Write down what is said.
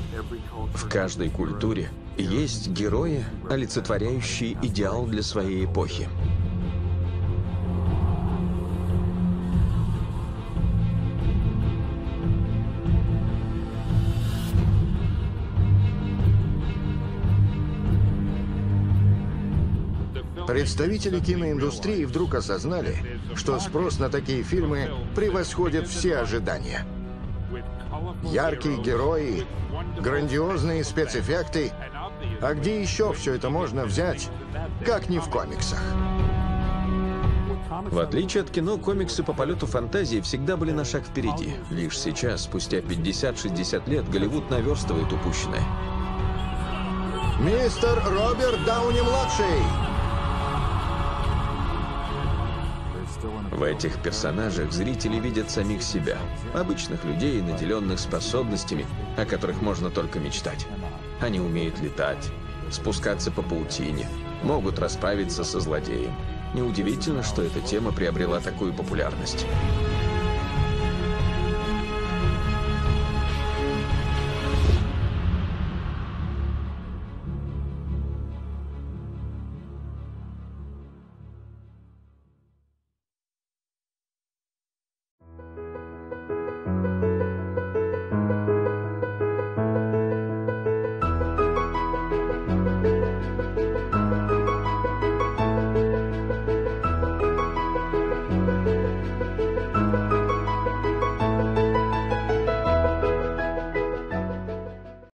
В каждой культуре есть герои, олицетворяющие идеал для своей эпохи. Представители киноиндустрии вдруг осознали, что спрос на такие фильмы превосходит все ожидания. Яркие герои, грандиозные спецэффекты. А где еще все это можно взять, как не в комиксах? В отличие от кино, комиксы по полету фантазии всегда были на шаг впереди. Лишь сейчас, спустя 50-60 лет, Голливуд наверстывает упущенное. Мистер Роберт Дауни-младший! В этих персонажах зрители видят самих себя. Обычных людей, наделенных способностями, о которых можно только мечтать. Они умеют летать, спускаться по паутине, могут расправиться со злодеем. Неудивительно, что эта тема приобрела такую популярность.